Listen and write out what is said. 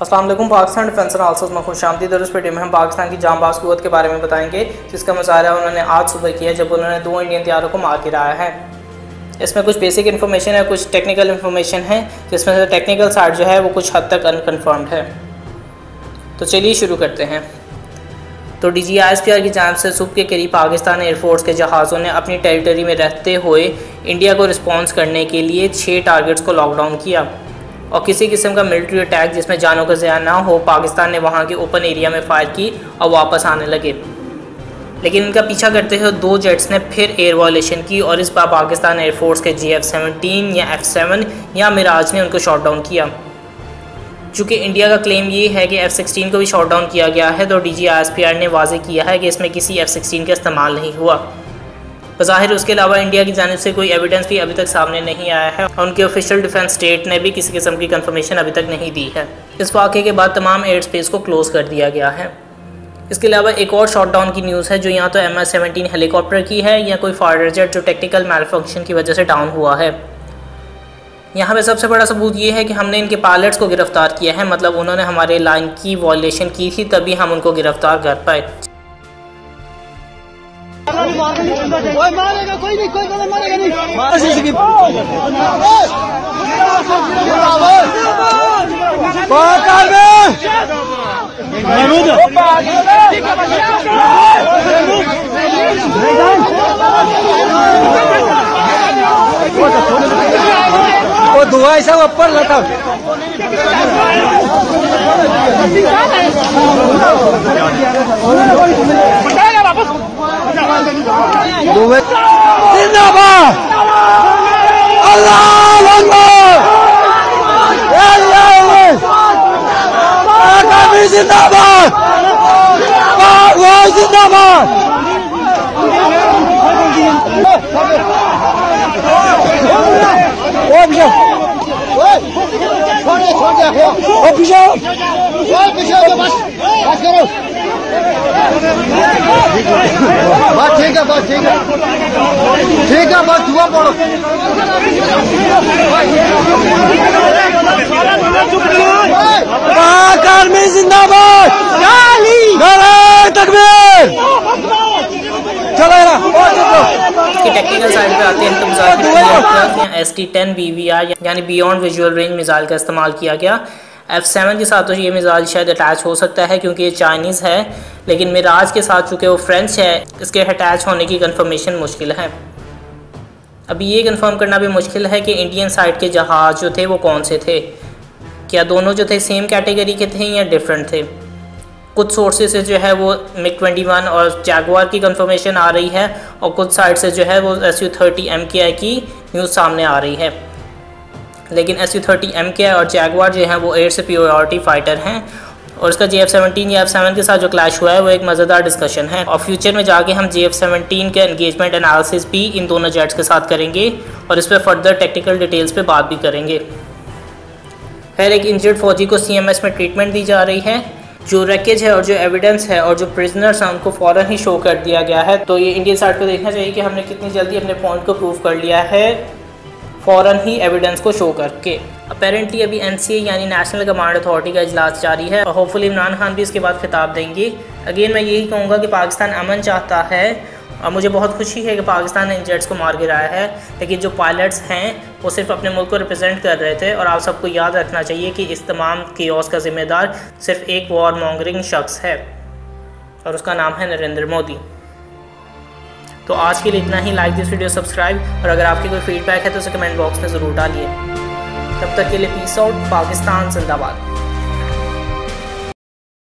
अस्सलाम वालेकुम। Pakistan defence analysis में खुशामदीद। और इस वीडियो में हम पाकिस्तान की जांबाज क़ुव्वत के बारे में बताएंगे, जिसका मुज़ाहरा उन्होंने आज सुबह किया जब उन्होंने 2 इंडियन तैयारों को मार गिराया है। इसमें कुछ बेसिक इन्फॉर्मेशन है, कुछ टेक्निकल इन्फॉर्मेशन है, जिसमें से टेक्निकल साइड जो है वो कुछ हद तक अनकन्फर्म्ड है। तो चलिए शुरू करते हैं। तो DGISPR की जानिब से सुबह के करीब पाकिस्तान एयरफोर्स के जहाज़ों ने अपनी टेरिटरी में रहते हुए इंडिया को रिस्पॉन्स करने के लिए 6 टारगेट्स को लॉकडाउन किया और किसी किस्म का मिलिट्री अटैक जिसमें जानों का ज़िया ना हो, पाकिस्तान ने वहाँ के ओपन एरिया में फायर की और वापस आने लगे। लेकिन इनका पीछा करते हुए 2 जेट्स ने फिर एयर वायलेशन की और इस बार पाकिस्तान एयरफोर्स के F-17 या F-7 या मिराज ने उनको शॉट डाउन किया। चूँकि इंडिया का क्लेम ये है कि F-16 को भी शॉट डाउन किया गया है, तो DGISPR ने वाज़ेह किया है कि इसमें किसी F-16 का इस्तेमाल नहीं हुआ। बज़ाहिर उसके अलावा इंडिया की जानिब से कोई एविडेंस भी अभी तक सामने नहीं आया है और उनके ऑफिशियल डिफेंस स्टेट ने भी किसी किस्म की कंफर्मेशन अभी तक नहीं दी है। इस वाक़े के बाद तमाम एयर स्पेस को क्लोज़ कर दिया गया है। इसके अलावा एक और शॉट डाउन की न्यूज़ है, जो या तो MS-17 हेलीकॉप्टर की है या कोई फाइटर जेट जो टेक्निकल मैलफंक्शन की वजह से डाउन हुआ है। यहाँ पे सबसे बड़ा सबूत ये है कि हमने इनके पायलट्स को गिरफ्तार किया है, मतलब उन्होंने हमारे लाइन की वॉयलेशन की थी, तभी हम उनको गिरफ्तार कर पाए। मारेगा कोई नहीं, कोई मारेगा नहीं। वो धुआं ऐसा ऊपर लगा। जिंदाबाद, अल्लाहू अकबर, जिंदाबाद, जिंदाबाद। बस ठीक है, बस ठीक है, ठीक है, बस दुआ पढ़ो। पाक आर्मी जिंदाबाद, तकबीर। चलो इसकी टेक्निकल साइड पे आते हैं तो मुज़ाहिर ST-10 BVR यानी बियॉन्ड विजुअल रेंज मिसाइल का इस्तेमाल किया गया। F-7 के साथ तो ये मिसाइल शायद अटैच हो सकता है क्योंकि ये चाइनीज़ है, लेकिन मिराज के साथ चूँकि वो फ्रेंच है, इसके अटैच होने की कंफर्मेशन मुश्किल है। अभी ये कंफर्म करना भी मुश्किल है कि इंडियन साइड के जहाज़ जो थे वो कौन से थे। क्या दोनों जो थे सेम कैटेगरी के थे या डिफरेंट थे। कुछ सोर्सेज से जो है वो MiG-21 और जैगवार की कंफर्मेशन आ रही है और कुछ साइड से जो है वो Su-30 MKI की न्यूज़ सामने आ रही है। लेकिन Su-30 MKI और जैगवार जो हैं वो एयर सुपीरियरिटी फाइटर हैं और इसका F-17 या F-7 के साथ जो क्लैश हुआ है वो एक मज़ेदार डिस्कशन है और फ्यूचर में जाके हम F-17 के एंगेजमेंट एनालिसिस भी इन दोनों जेट्स के साथ करेंगे और इस पर फर्दर टेक्निकल डिटेल्स पे बात भी करेंगे। खैर, एक इंजर्ड फौजी को CMS में ट्रीटमेंट दी जा रही है। जो रैकेज है और जो एविडेंस है और जो प्रिजनर्स हैं उनको फ़ौरन ही शो कर दिया गया है। तो ये इंडियन साइड को देखना चाहिए कि हमने कितनी जल्दी अपने पॉइंट को प्रूव कर लिया है, फ़ौरन ही एविडेंस को शो करके। अपेरेंटली अभी NCA यानी नेशनल कमांड अथॉरिटी का इजलास जारी है और होपफुली इमरान खान भी इसके बाद खिताब देंगे। अगेन मैं यही कहूँगा कि पाकिस्तान अमन चाहता है और मुझे बहुत खुशी है कि पाकिस्तान ने इन जेट्स को मार गिराया है, लेकिन जो पायलट्स हैं वो सिर्फ अपने मुल्क को रिप्रेजेंट कर रहे थे। और आप सबको याद रखना चाहिए कि इस तमाम केओस का ज़िम्मेदार सिर्फ एक वॉर मॉन्गरिंग शख्स है और उसका नाम है नरेंद्र मोदी। तो आज के लिए इतना ही। लाइक दिस वीडियो, सब्सक्राइब, और अगर आपकी कोई फीडबैक है तो उसे कमेंट बॉक्स में ज़रूर डालिए। तब तक के लिए पीस आउट। पाकिस्तान जिंदाबाद।